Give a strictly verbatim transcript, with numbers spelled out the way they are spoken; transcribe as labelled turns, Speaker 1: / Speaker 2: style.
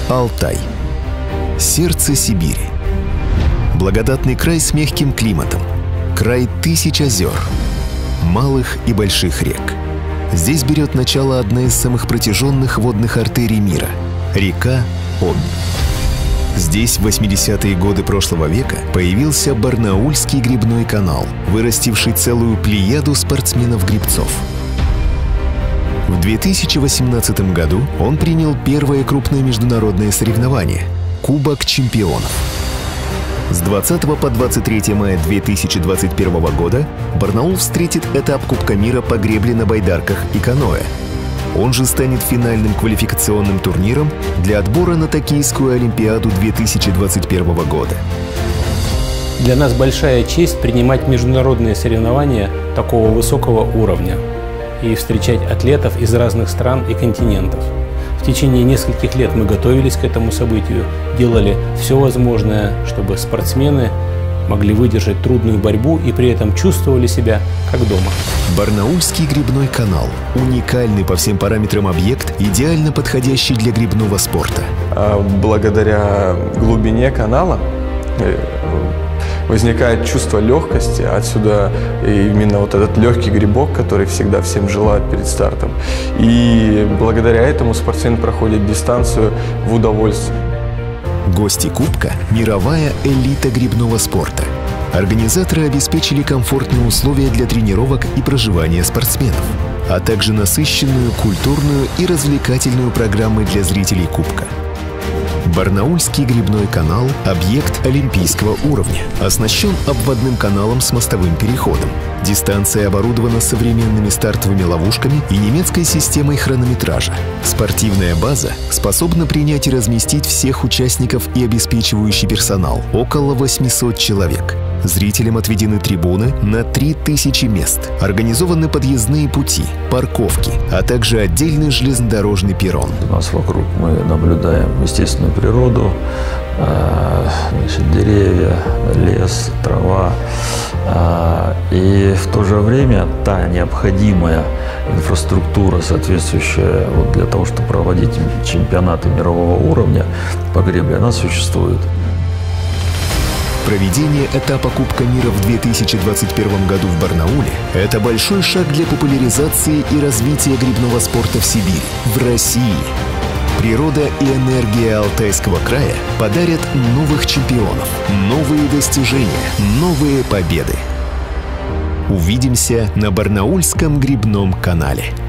Speaker 1: Алтай. Сердце Сибири. Благодатный край с мягким климатом. Край тысяч озер, малых и больших рек. Здесь берет начало одна из самых протяженных водных артерий мира – река Обь. Здесь в восьмидесятые годы прошлого века появился Барнаульский гребной канал, вырастивший целую плеяду спортсменов-гребцов. В две тысячи восемнадцатом году он принял первое крупное международное соревнование – Кубок чемпионов. С двадцатого по двадцать третье мая две тысячи двадцать первого года Барнаул встретит этап Кубка мира по гребле на байдарках и каноэ. Он же станет финальным квалификационным турниром для отбора на Токийскую Олимпиаду две тысячи двадцать первого года.
Speaker 2: Для нас большая честь принимать международные соревнования такого высокого уровня и встречать атлетов из разных стран и континентов. В течение нескольких лет мы готовились к этому событию, делали все возможное, чтобы спортсмены могли выдержать трудную борьбу и при этом чувствовали себя как дома.
Speaker 1: Барнаульский гребной канал – уникальный по всем параметрам объект, идеально подходящий для гребного спорта.
Speaker 3: Благодаря глубине канала возникает чувство легкости, отсюда именно вот этот легкий гребок, который всегда всем желают перед стартом. И благодаря этому спортсмен проходит дистанцию в удовольствие.
Speaker 1: Гости Кубка – мировая элита гребного спорта. Организаторы обеспечили комфортные условия для тренировок и проживания спортсменов, а также насыщенную культурную и развлекательную программы для зрителей Кубка. Барнаульский гребной канал – объект олимпийского уровня, оснащен обводным каналом с мостовым переходом. Дистанция оборудована современными стартовыми ловушками и немецкой системой хронометража. Спортивная база способна принять и разместить всех участников и обеспечивающий персонал – около восьмисот человек. Зрителям отведены трибуны на три тысячи мест, организованы подъездные пути, парковки, а также отдельный железнодорожный перрон.
Speaker 4: У нас вокруг мы наблюдаем естественную природу, значит, деревья, лес, трава. И в то же время та необходимая инфраструктура, соответствующая вот для того, чтобы проводить чемпионаты мирового уровня по гребле, она существует.
Speaker 1: Проведение этапа Кубка мира в две тысячи двадцать первом году в Барнауле – это большой шаг для популяризации и развития гребного спорта в Сибири, в России. Природа и энергия Алтайского края подарят новых чемпионов, новые достижения, новые победы. Увидимся на Барнаульском гребном канале.